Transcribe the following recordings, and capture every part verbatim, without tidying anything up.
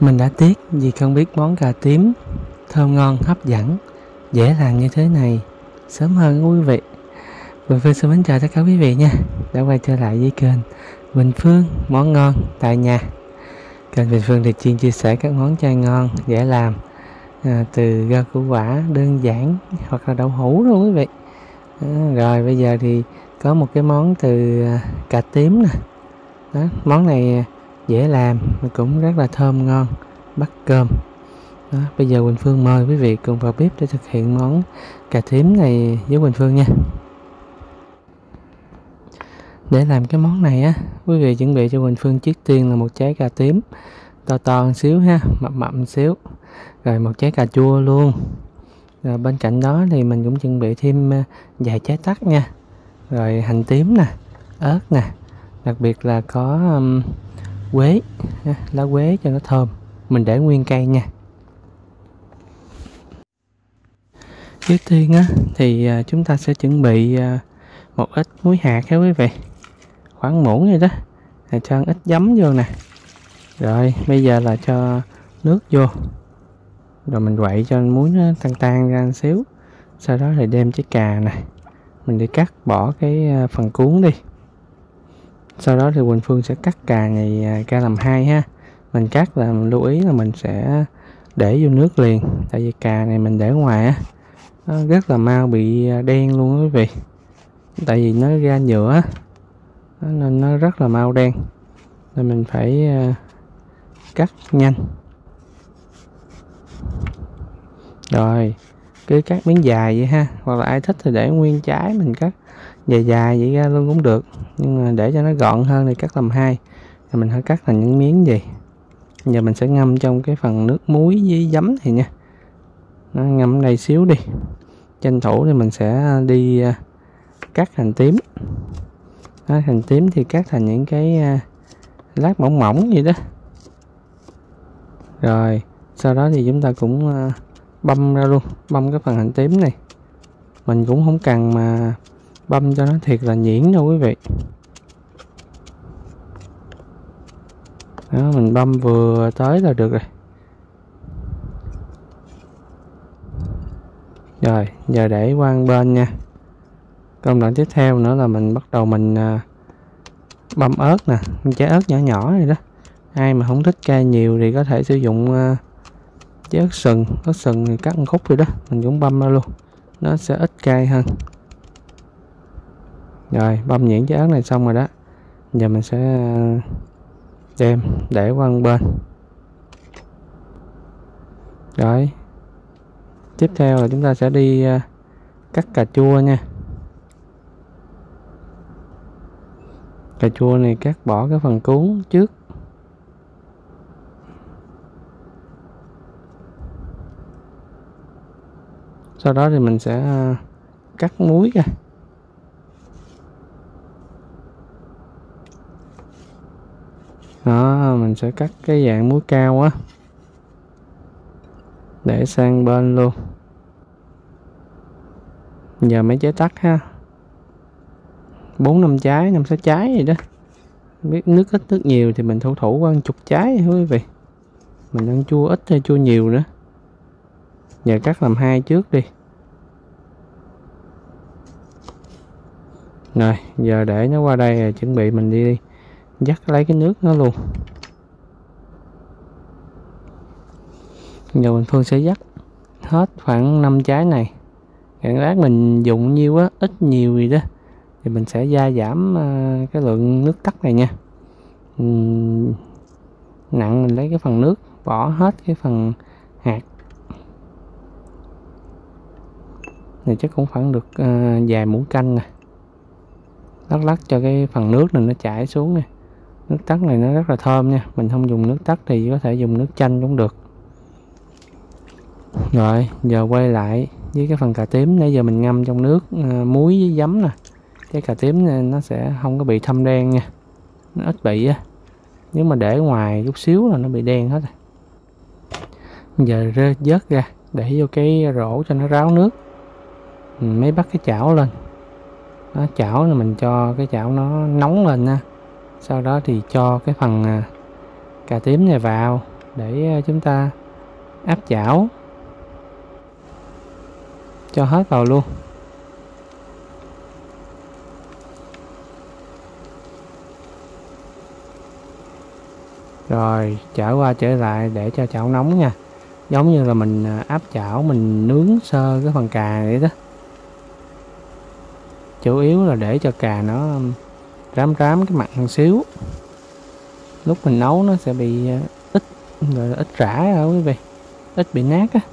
Mình đã tiếc vì không biết món cà tím thơm ngon, hấp dẫn, dễ làm như thế này sớm hơn quý vị. Quỳnh Phương xin mến chào tất cả quý vị nha, đã quay trở lại với kênh Quỳnh Phương món ngon tại nhà. Kênh Quỳnh Phương thì chuyên chia sẻ các món chay ngon, dễ làm, à, từ rau củ quả đơn giản hoặc là đậu hũ luôn quý vị. À, rồi bây giờ thì có một cái món từ cà tím nè. Đó, món này dễ làm mà cũng rất là thơm ngon, bắt cơm. Đó, bây giờ Quỳnh Phương mời quý vị cùng vào bếp để thực hiện món cà tím này với Quỳnh Phương nha. Để làm cái món này á, quý vị chuẩn bị cho Quỳnh Phương trước tiên là một trái cà tím to to một xíu ha, mập mập một xíu, rồi một trái cà chua luôn. Rồi bên cạnh đó thì mình cũng chuẩn bị thêm vài trái tắc nha, rồi hành tím nè, ớt nè, đặc biệt là có um, quế, lá quế cho nó thơm, mình để nguyên cây nha. Trước tiên á thì uh, chúng ta sẽ chuẩn bị uh, một ít muối hạt ha quý vị, khoảng muỗng vậy đó, rồi cho ít giấm vô nè. Rồi bây giờ là cho nước vô, rồi mình quậy cho muối nó tan tan ra một xíu. Sau đó thì đem trái cà nè, mình đi cắt bỏ cái phần cuống đi. Sau đó thì Quỳnh Phương sẽ cắt cà này ra làm hai ha. Mình cắt là mình lưu ý là mình sẽ để vô nước liền, tại vì cà này mình để ngoài á nó rất là mau bị đen luôn quý vị, tại vì nó ra nhựa nên nó rất là mau đen, nên mình phải cắt nhanh. Rồi cứ cắt miếng dài vậy ha, hoặc là ai thích thì để nguyên trái mình cắt dài dài vậy ra luôn cũng được, nhưng mà để cho nó gọn hơn thì cắt làm hai, rồi mình phải cắt thành những miếng gì. Giờ mình sẽ ngâm trong cái phần nước muối với giấm này nha, nó ngâm đây xíu đi. Tranh thủ thì mình sẽ đi cắt hành tím. Đó, hành tím thì cắt thành những cái lát mỏng mỏng vậy đó. Rồi sau đó thì chúng ta cũng băm ra luôn, băm cái phần hành tím này. Mình cũng không cần mà băm cho nó thiệt là nhuyễn đâu quý vị. Đó, mình băm vừa tới là được rồi. Rồi giờ để qua một bên nha. Công đoạn tiếp theo nữa là mình bắt đầu mình băm ớt nè, trái ớt nhỏ nhỏ này đó. Ai mà không thích cay nhiều thì có thể sử dụng trái ớt sừng, ớt sừng thì cắt một khúc rồi đó, mình cũng băm ra luôn, nó sẽ ít cay hơn. Rồi băm nhuyễn trái ớt này xong rồi đó, giờ mình sẽ đem để qua một bên. Rồi tiếp theo là chúng ta sẽ đi cắt cà chua nha. Cà chua này cắt bỏ cái phần cuống trước. Sau đó thì mình sẽ cắt muối ra. Đó, mình sẽ cắt cái dạng muối cao á, để sang bên luôn. Giờ mấy trái tắc ha, bốn năm trái, năm sáu trái gì đó. Biết nước ít nước nhiều thì mình thủ thủ qua một chục trái quý vị. Mình ăn chua ít hay chua nhiều nữa. Giờ cắt làm hai trước đi. Rồi giờ để nó qua đây rồi chuẩn bị mình đi dắt lấy cái nước nó luôn. Giờ mình Phương sẽ dắt hết khoảng năm trái này. Cảm giác mình dùng nhiêu á, ít nhiều gì đó thì mình sẽ gia giảm uh, cái lượng nước tắc này nha. uhm, Nặng mình lấy cái phần nước, bỏ hết cái phần hạt này, chắc cũng khoảng được uh, vài muỗng canh nè. Lắc lắc cho cái phần nước này nó chảy xuống nè. Nước tắc này nó rất là thơm nha, mình không dùng nước tắc thì có thể dùng nước chanh cũng được. Rồi giờ quay lại với cái phần cà tím, nãy giờ mình ngâm trong nước uh, muối với giấm nè. Cái cà tím này nó sẽ không có bị thâm đen nha, nó ít bị á, nếu mà để ngoài chút xíu là nó bị đen hết rồi. Giờ rơ vớt ra để vô cái rổ cho nó ráo nước. Mình mới bắt cái chảo lên. Đó, chảo là mình cho cái chảo nó nóng lên nha. Sau đó thì cho cái phần cà tím này vào, để chúng ta áp chảo cho hết vào luôn. Rồi chảo qua trở lại để cho chảo nóng nha, giống như là mình áp chảo mình nướng sơ cái phần cà này đó. Chủ yếu là để cho cà nó rám rám cái mặt một xíu, lúc mình nấu nó sẽ bị ít gọi là ít rã rồi quý vị, ít bị nát á.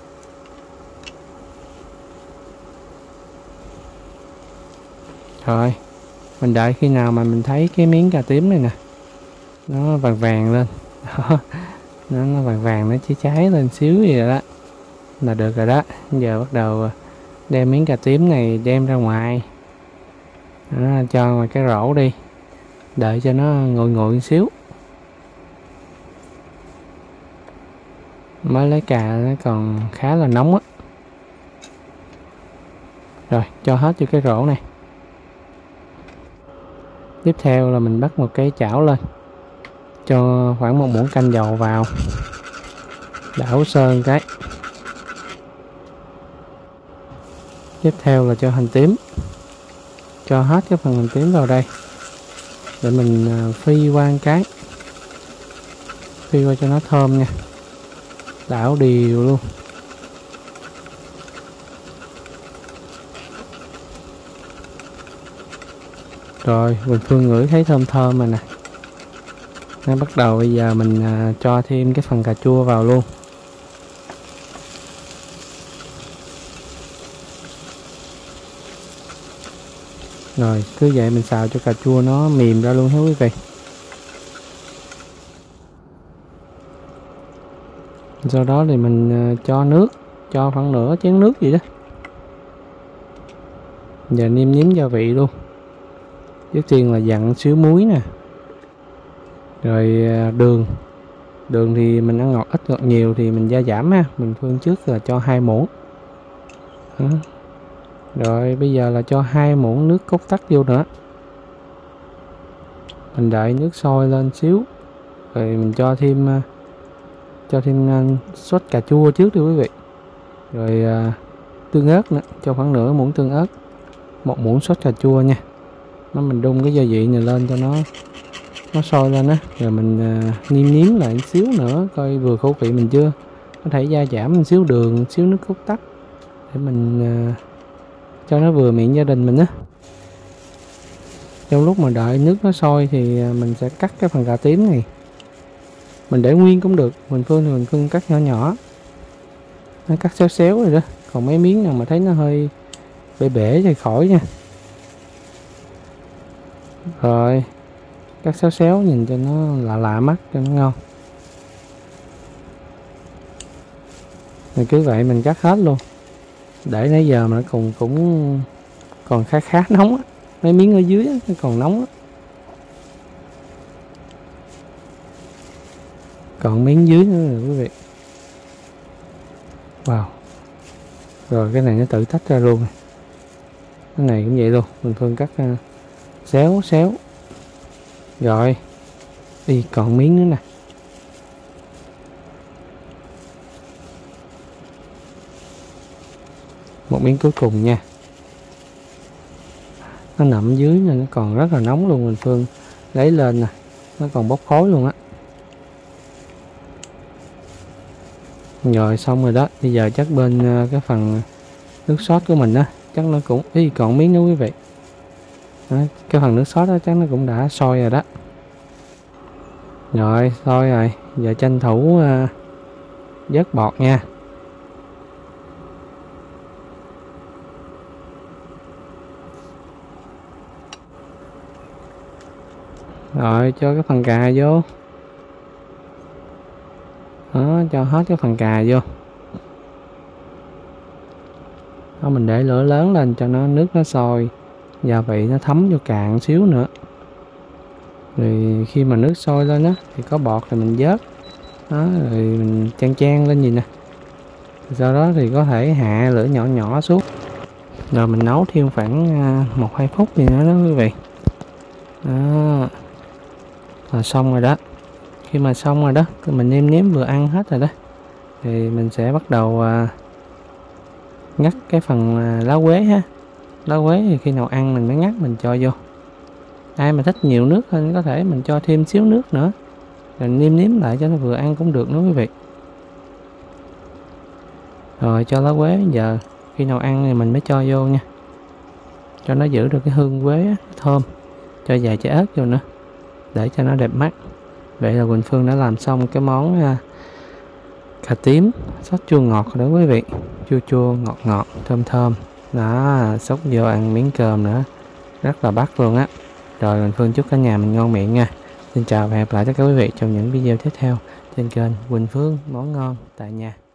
Rồi mình đợi khi nào mà mình thấy cái miếng cà tím này nè nó vàng vàng lên đó, nó, nó vàng vàng nó cháy cháy lên xíu gì rồi đó là được rồi đó. Giờ bắt đầu đem miếng cà tím này đem ra ngoài đó, cho ngoài cái rổ đi, đợi cho nó nguội nguội một xíu. Mới lấy cà nó còn khá là nóng á. Rồi cho hết vô cái rổ này. Tiếp theo là mình bắt một cái chảo lên, cho khoảng một muỗng canh dầu vào, đảo sơn cái. Tiếp theo là cho hành tím, cho hết cái phần hành tím vào đây để mình phi qua cái, phi qua cho nó thơm nha, đảo đều luôn. Rồi Quỳnh Phương ngửi thấy thơm thơm rồi nè. Nó bắt đầu bây giờ mình à, cho thêm cái phần cà chua vào luôn. Rồi cứ vậy mình xào cho cà chua nó mềm ra luôn hết quý vị. Sau đó thì mình à, cho nước, cho khoảng nửa chén nước gì đó. Giờ nêm nếm gia vị luôn. Trước tiên là dặn xíu muối nè, rồi đường. Đường thì mình ăn ngọt ít ngọt nhiều thì mình gia giảm ha. Mình phương trước là cho hai muỗng. Đó. Rồi bây giờ là cho hai muỗng nước cốt tắc vô nữa. Mình đợi nước sôi lên xíu, rồi mình cho thêm cho thêm sốt cà chua trước đi quý vị. Rồi tương ớt nữa, cho khoảng nửa muỗng tương ớt, một muỗng sốt cà chua nha. Nó mình đun cái gia vị này lên cho nó nó sôi lên á, rồi mình uh, nêm nếm lại một xíu nữa coi vừa khẩu vị mình chưa, có thể gia giảm một xíu đường, một xíu nước cốt tắc để mình uh, cho nó vừa miệng gia đình mình á. Trong lúc mà đợi nước nó sôi thì uh, mình sẽ cắt cái phần cà tím này, mình để nguyên cũng được, mình Phương thì mình Phương cắt nhỏ nhỏ, nó cắt xéo xéo rồi đó, còn mấy miếng nào mà thấy nó hơi bể bể thì khỏi nha. Rồi cắt xéo xéo nhìn cho nó lạ lạ mắt cho nó ngon. Rồi cứ vậy mình cắt hết luôn, để nãy giờ mà nó cùng cũng còn khá khá nóng á, mấy miếng ở dưới á, nó còn nóng á. Còn miếng dưới nữa rồi quý vị. Wow. Rồi cái này nó tự tách ra luôn. Cái này cũng vậy luôn, mình Phương cắt uh, xéo xéo. Rồi đi còn miếng nữa nè. Một miếng cuối cùng nha. Nó nằm dưới nên nó còn rất là nóng luôn, mình Phương lấy lên nè, nó còn bốc khói luôn á. Rồi xong rồi đó. Bây giờ chắc bên cái phần nước sốt của mình á, chắc nó cũng ý còn miếng nữa quý vị. Đó, cái phần nước sốt đó chắc nó cũng đã sôi rồi đó. Rồi sôi rồi, giờ tranh thủ uh, vớt bọt nha. Rồi cho cái phần cà vô. Đó, cho hết cái phần cà vô. Đó, mình để lửa lớn lên cho nó nước nó sôi, gia vị nó thấm vô cà một xíu nữa. Rồi khi mà nước sôi lên á thì có bọt thì mình vớt. Đó, rồi mình chan chan lên gì nè. Sau đó thì có thể hạ lửa nhỏ nhỏ xuống. Rồi mình nấu thêm khoảng một hai phút gì nữa đó quý vị. Đó. Là xong rồi đó. Khi mà xong rồi đó, mình nêm nếm vừa ăn hết rồi đó, thì mình sẽ bắt đầu à, ngắt cái phần à, lá quế ha. Lá quế thì khi nào ăn mình mới ngắt mình cho vô. Ai mà thích nhiều nước hơn có thể mình cho thêm xíu nước nữa, rồi nêm nếm lại cho nó vừa ăn cũng được nữa quý vị. Rồi cho lá quế, giờ khi nào ăn thì mình mới cho vô nha, cho nó giữ được cái hương quế á, thơm. Cho vài trái ớt vô nữa để cho nó đẹp mắt. Vậy là Quỳnh Phương đã làm xong cái món à, cà tím sốt chua ngọt rồi đó quý vị. Chua chua ngọt ngọt thơm thơm đó, xúc vô ăn miếng cơm nữa rất là bắt luôn á. Rồi Quỳnh Phương chúc cả nhà mình ngon miệng nha. Xin chào và hẹn gặp lại tất cả quý vị trong những video tiếp theo trên kênh Quỳnh Phương Món Ngon Tại Nhà.